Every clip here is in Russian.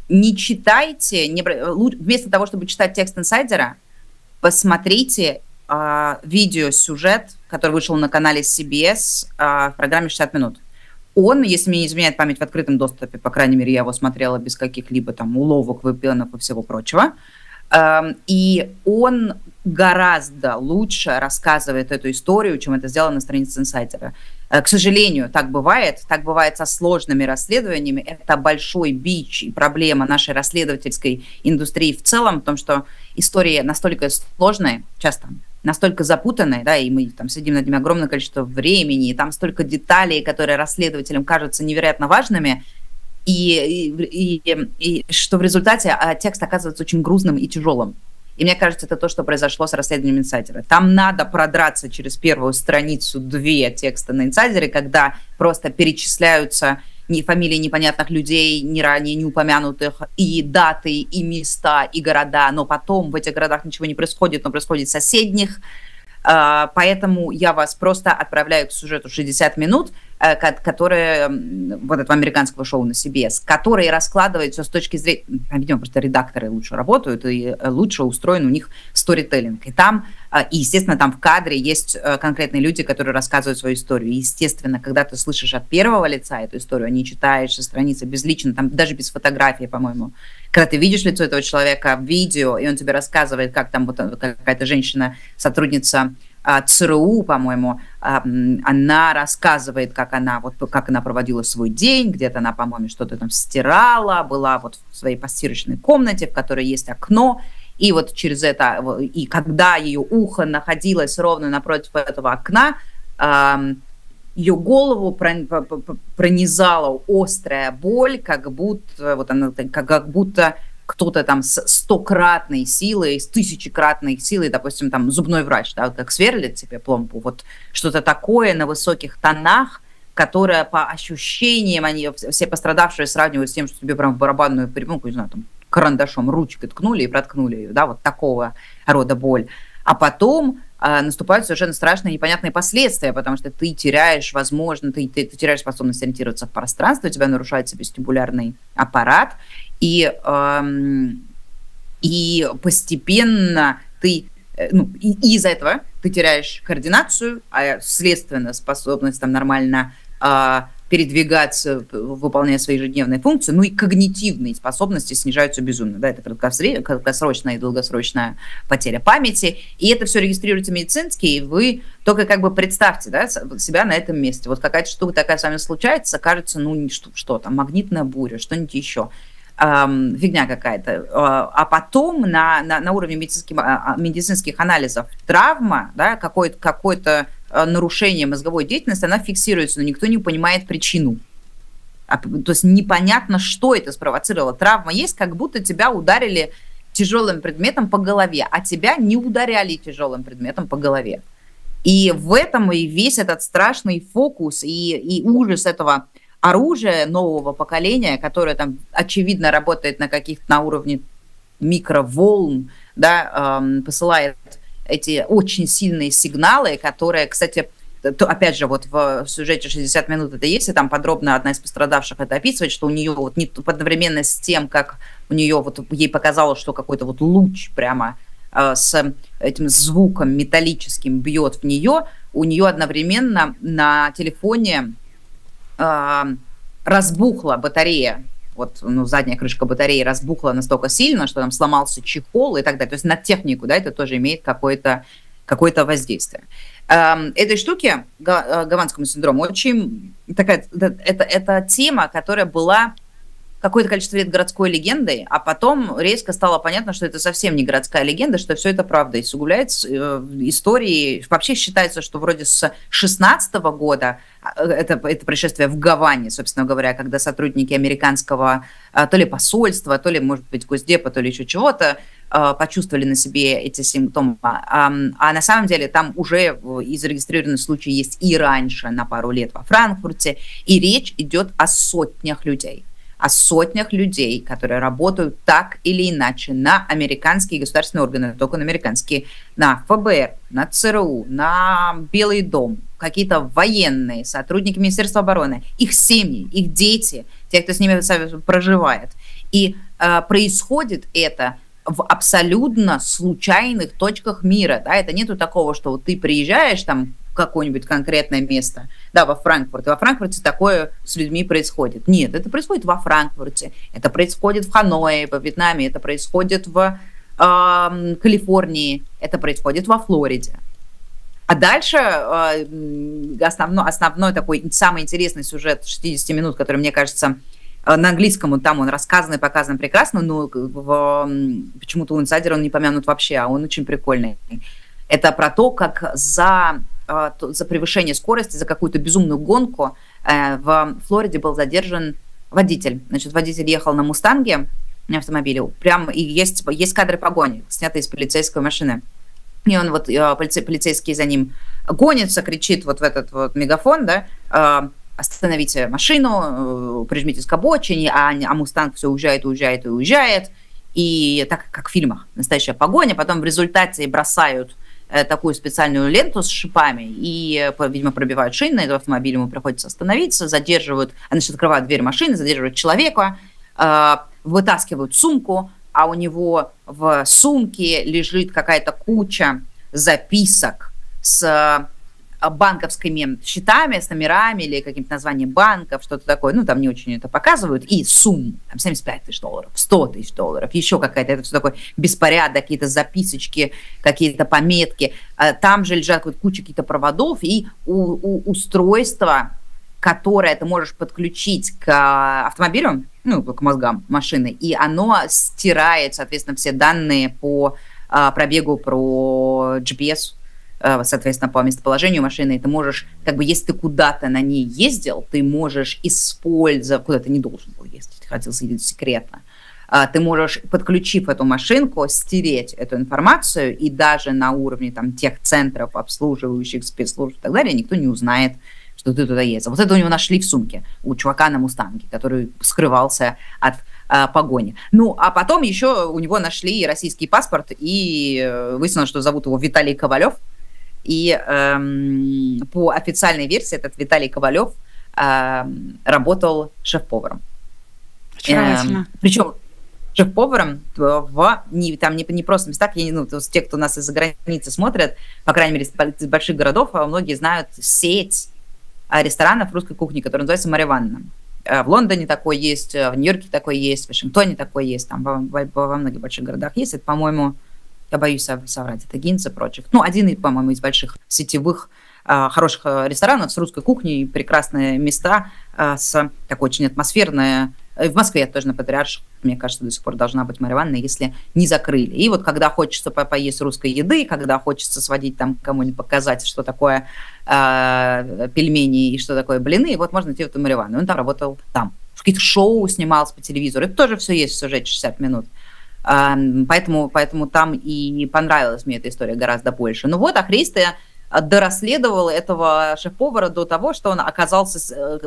не читайте, вместо того, чтобы читать текст инсайдера, посмотрите видеосюжет, который вышел на канале CBS в программе «60 минут». Он, если мне не изменяет память, в открытом доступе, по крайней мере, я его смотрела без каких-либо там уловок, VPN и всего прочего, и он гораздо лучше рассказывает эту историю, чем это сделано на странице инсайдера. К сожалению, так бывает со сложными расследованиями. Это большой бич и проблема нашей расследовательской индустрии в целом, в том, что истории настолько сложные, часто настолько запутанные, да, и мы там сидим над ними огромное количество времени, и там столько деталей, которые расследователям кажутся невероятно важными, и что в результате текст оказывается очень грузным и тяжелым. И мне кажется, это то, что произошло с расследованием инсайдера. Там надо продраться через первую страницу 2 текста на инсайдере, когда просто перечисляются фамилии непонятных людей, ни ранее не упомянутых, и даты, и места, и города, но потом в этих городах ничего не происходит, но происходит в соседних. Поэтому я вас просто отправляю к сюжету 60 минут, которые вот этого американского шоу на CBS, который раскладывает все с точки зрения... Видимо, просто редакторы лучше работают и лучше устроен у них сторителлинг. И там, и, естественно, там в кадре есть конкретные люди, которые рассказывают свою историю. И, естественно, когда ты слышишь от первого лица эту историю, не читаешь со страницы безлично, там даже без фотографии, по-моему, когда ты видишь лицо этого человека в видео, и он тебе рассказывает, как там вот какая-то женщина, сотрудница ЦРУ, по-моему, она рассказывает, как она проводила свой день, где-то она, по-моему, что-то там стирала, была вот в своей постирочной комнате, в которой есть окно, и вот через это, и когда ее ухо находилось ровно напротив этого окна, ее голову пронизала острая боль, как будто кто-то там с 100-кратной силой, с 1000-кратной силой, допустим, там зубной врач, да, как сверлит тебе пломбу, вот что-то такое на высоких тонах, которое по ощущениям, они все пострадавшие сравнивают с тем, что тебе прям в барабанную перепонку, не знаю, там карандашом, ручкой ткнули и проткнули ее, да, вот такого рода боль. А потом наступают совершенно страшные непонятные последствия, потому что ты теряешь, возможно, ты теряешь способность ориентироваться в пространстве, у тебя нарушается вестибулярный аппарат, и постепенно ты, и из-за этого ты теряешь координацию, а следственно способность там нормально передвигаться, выполняя свои ежедневные функции, ну и когнитивные способности снижаются безумно. Да, это краткосрочная и долгосрочная потеря памяти, и это все регистрируется медицински, и вы только как бы представьте, да, себя на этом месте. Вот какая-то штука такая с вами случается, кажется, ну что там, магнитная буря, что-нибудь еще. Фигня какая-то. А потом на уровне медицинских анализов травма, да, какое-то нарушение мозговой деятельности, она фиксируется, но никто не понимает причину. То есть непонятно, что это спровоцировало. Травма есть, как будто тебя ударили тяжелым предметом по голове, а тебя не ударяли тяжелым предметом по голове. И в этом и весь этот страшный фокус и ужас этого оружия нового поколения, которое там очевидно работает на уровне микроволн, да, посылает эти очень сильные сигналы, которые, кстати, опять же, вот в сюжете 60 минут это есть, и там подробно одна из пострадавших это описывает, что у нее вот одновременно с тем, как у нее вот ей показалось, что какой-то вот луч прямо с этим звуком металлическим бьет в нее, у нее одновременно на телефоне разбухла батарея, вот, задняя крышка батареи разбухла настолько сильно, что там сломался чехол и так далее. То есть на технику, да, это тоже имеет какое-то воздействие. Этой штуке, гаванскому синдрому, очень такая, это тема, которая была какое-то количество лет городской легендой, а потом резко стало понятно, что это совсем не городская легенда, что все это правда. И сугубляется истории. Вообще считается, что вроде с 16-го года это происшествие в Гаване, собственно говоря, когда сотрудники американского то ли посольства, то ли, может быть, Госдепа, то ли еще чего-то почувствовали на себе эти симптомы. А на самом деле там уже и зарегистрированные случаи есть и раньше, на пару лет во Франкфурте, и речь идет о сотнях людей. О сотнях людей, которые работают так или иначе на американские государственные органы, только на американские, на ФБР, на ЦРУ, на Белый дом, какие-то военные, сотрудники Министерства обороны, их семьи, их дети, те, кто с ними проживает. И происходит это в абсолютно случайных точках мира, да, это нету такого, что вот ты приезжаешь там в какое-нибудь конкретное место, да, во Франкфурт, и во Франкфурте такое с людьми происходит. Нет, это происходит во Франкфурте, это происходит в Ханое, во Вьетнаме, это происходит в Калифорнии, это происходит во Флориде. А дальше основной такой самый интересный сюжет 60 минут, который, мне кажется, на английском там он рассказан и показан прекрасно, но почему-то у инсайдера он не помянут вообще, а он очень прикольный. Это про то, как за превышение скорости, за какую-то безумную гонку в Флориде был задержан водитель. Значит, водитель ехал на «Мустанге», на автомобиле, прям и есть кадры погони, снятые из полицейской машины. И он вот, полицейский за ним гонится, кричит вот в этот вот мегафон, да, остановите машину, прижмитесь к обочине, а «Мустанг» все уезжает. И так, как в фильмах, настоящая погоня. Потом в результате бросают такую специальную ленту с шипами и, видимо, пробивают шины, этого автомобиля ему приходится остановиться, задерживают, значит, открывают дверь машины, задерживают человека, вытаскивают сумку, а у него в сумке лежит какая-то куча записок с банковскими счетами, с номерами или каким-то названием банков, что-то такое, ну, там не очень это показывают, и сумм, там, $75 тысяч, $100 тысяч, еще какая-то, это все такое беспорядок, какие-то записочки, какие-то пометки, там же лежат вот куча каких-то проводов и устройства, которое ты можешь подключить к автомобилю, ну, к мозгам машины, и оно стирает, соответственно, все данные по пробегу, про GPS, соответственно, по местоположению машины, и ты можешь, как бы, если ты куда-то на ней ездил, ты можешь использовать, куда ты не должен был ездить, хотел съездить секретно, ты можешь, подключив эту машинку, стереть эту информацию, и даже на уровне там тех центров, обслуживающих спецслужб и так далее, никто не узнает, что ты туда ездил. Вот это у него нашли в сумке, у чувака на «Мустанге», который скрывался от погони. Ну, а потом еще у него нашли российский паспорт, и выяснилось, что зовут его Виталий Ковалев. И по официальной версии этот Виталий Ковалев работал шеф-поваром. Причем шеф-поваром не просто местах, те, кто нас из-за границы смотрят, по крайней мере, из больших городов, многие знают сеть ресторанов русской кухни, которая называется «Марья Ивановна». В Лондоне такой есть, в Нью-Йорке такой есть, в Вашингтоне такой есть, там во многих больших городах есть. Это, по-моему, я боюсь соврать, это Гинц и прочих. Ну, один, по-моему, из больших сетевых хороших ресторанов с русской кухней, прекрасные места, с такой очень атмосферной. В Москве тоже на Патриарших, мне кажется, до сих пор должна быть Марья Ивановна, если не закрыли. И вот когда хочется поесть русской еды, когда хочется сводить там кому-нибудь, показать, что такое пельмени и что такое блины, вот можно идти в эту Марью Ивановну. Он там работал там. Какие-то шоу снимался по телевизору. Это тоже все есть в сюжете 60 минут. Поэтому там и понравилась мне эта история гораздо больше. Ну вот, а Христо дорасследовал этого шеф-повара до того, что он оказался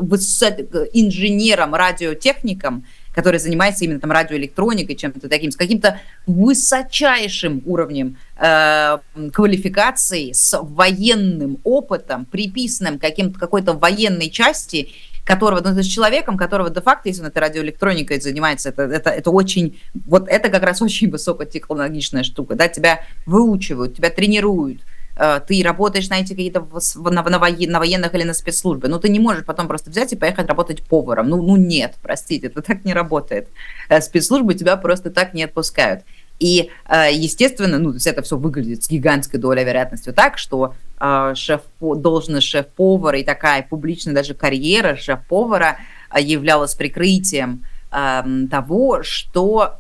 инженером, радиотехником, который занимается именно там радиоэлектроникой, чем-то таким, с каким-то высочайшим уровнем квалификации, с военным опытом, приписанным какой-то военной части, которого, ну, с человеком, которого де-факто, если он этой радиоэлектроникой занимается, это очень, вот это как раз очень высокотехнологичная штука, да, тебя выучивают, тебя тренируют, ты работаешь на эти какие-то на военных или на спецслужбе, но ты не можешь потом просто взять и поехать работать поваром. Ну нет, простите, это так не работает. Спецслужбы тебя просто так не отпускают. И, естественно, ну, то есть это все выглядит с гигантской долей вероятностью так, что должность шеф-повара и такая публичная даже карьера шеф-повара являлась прикрытием того, что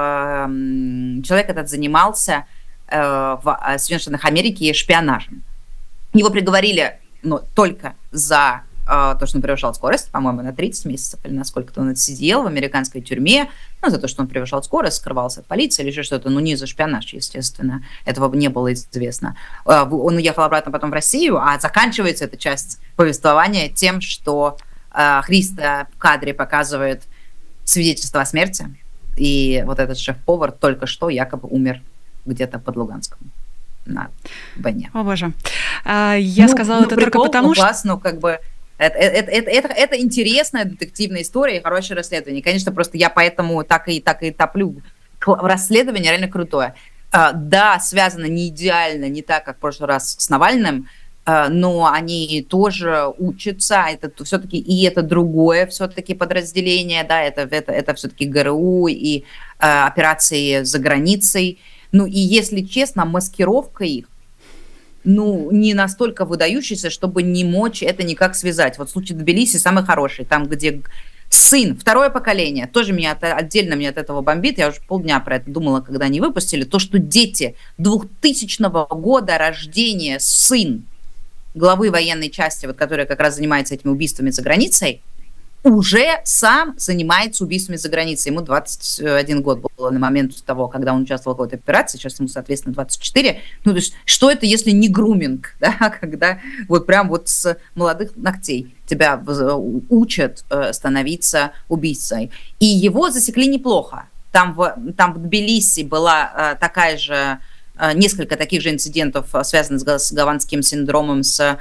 человек этот занимался в Соединенных Штатах Америки шпионажем. Его приговорили, но только за то, что он превышал скорость, по-моему, на 30 месяцев или на сколько-то он отсидел в американской тюрьме, ну, за то, что он превышал скорость, скрывался от полиции или еще что-то, ну, не за шпионаж, естественно, этого не было известно. Он уехал обратно потом в Россию, а заканчивается эта часть повествования тем, что Христо в кадре показывает свидетельство о смерти, и вот этот шеф-повар только что якобы умер где-то под Луганском на войне. О, боже. Я сказала это только потому, что... Ну, как бы, Это интересная детективная история и хорошее расследование. Конечно, просто я поэтому так и топлю. Расследование реально крутое. Да, связано не идеально, не так, как в прошлый раз с Навальным, но они тоже учатся, это все-таки, и это другое все-таки подразделение, да, это все-таки ГРУ и операции за границей. Ну и, если честно, маскировка их, не настолько выдающаяся, чтобы не мочь это никак связать. Вот случай Тбилиси самый хороший, там, где сын, второе поколение, тоже отдельно меня от этого бомбит, я уже полдня про это думала, когда они выпустили, то, что дети 2000 года рождения, сын главы военной части, вот, которая как раз занимается этими убийствами за границей, уже сам занимается убийствами за границей. Ему 21 год было на момент того, когда он участвовал в какой-то операции, сейчас ему, соответственно, 24. Ну, то есть, что это, если не груминг, да, когда вот прям вот с молодых ногтей тебя учат становиться убийцей. И его засекли неплохо. Там в Тбилиси была такая же, несколько таких же инцидентов, связанных с гаванским синдромом, с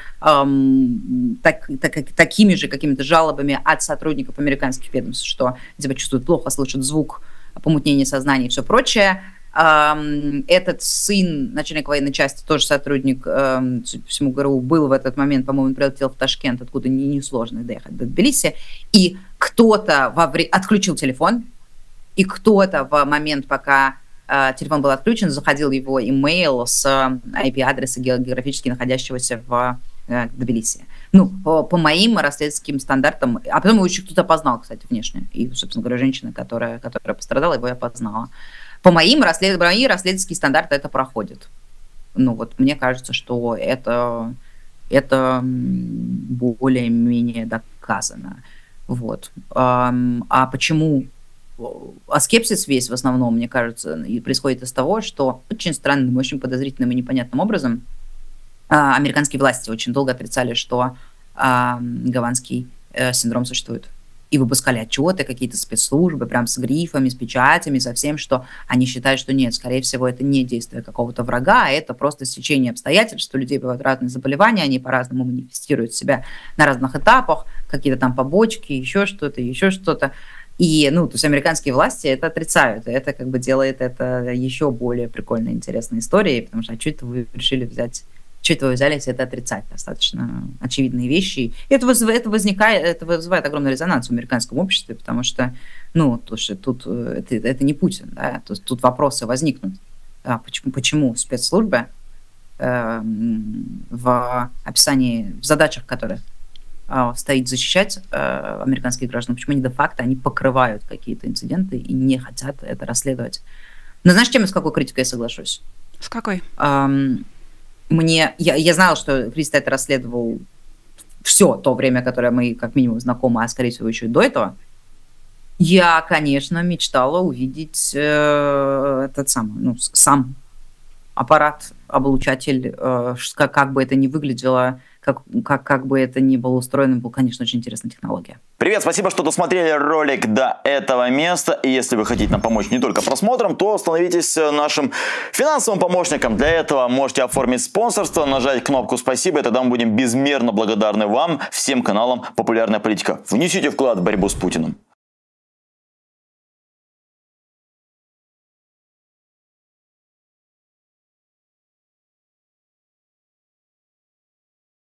такими же какими-то жалобами от сотрудников американских ведомств, что себя чувствуют плохо, слышат звук, помутнение сознания и все прочее. Этот сын начальника военной части, тоже сотрудник, судя по всему, ГРУ, был в этот момент, по-моему, он прилетел в Ташкент, откуда несложно доехать до Тбилиси, и кто-то отключил телефон, и кто-то в момент, пока телефон был отключен, заходил его имейл с IP-адреса географически находящегося в Тбилиси. Ну, по моим расследовательским стандартам, а потом его еще кто-то опознал, кстати, внешне. И, собственно говоря, женщина, которая пострадала, его я опознала. По моим расследовательские стандарты это проходит. Ну, вот мне кажется, что это более-менее доказано. Вот. А почему? А скепсис весь в основном, мне кажется, и происходит из того, что очень странным, очень подозрительным и непонятным образом американские власти очень долго отрицали, что гаванский синдром существует. И выпускали отчеты, какие-то спецслужбы, прям с грифами, с печатями, со всем, что они считают, что нет, скорее всего, это не действие какого-то врага, а это просто стечение обстоятельств, что у людей бывают разные заболевания, они по-разному манифестируют себя на разных этапах, какие-то там побочки, еще что-то. И, то есть американские власти это отрицают, и это как бы делает это еще более прикольной, интересной историей, потому что что это вы решили взять, что это вы взялись это отрицать, достаточно очевидные вещи. И это вызывает огромный резонанс в американском обществе, потому что, тут это не Путин, да, то есть тут вопросы возникнут. Почему спецслужбы в описании, в задачах, которые стоит защищать американских граждан, почему они де-факто они покрывают какие-то инциденты и не хотят это расследовать. Но знаешь, с какой критикой я соглашусь? С какой? Я знала, что Христо это расследовал все то время, которое мы как минимум знакомы, а скорее всего еще и до этого. Я, конечно, мечтала увидеть сам аппарат, облучатель, как бы это ни выглядело, как бы это ни было устроено, была, конечно, очень интересная технология. Привет, спасибо, что досмотрели ролик до этого места. И если вы хотите нам помочь не только просмотром, то становитесь нашим финансовым помощником. Для этого можете оформить спонсорство, нажать кнопку «Спасибо», и тогда мы будем безмерно благодарны вам, всем каналам «Популярная политика». Внесите вклад в борьбу с Путиным.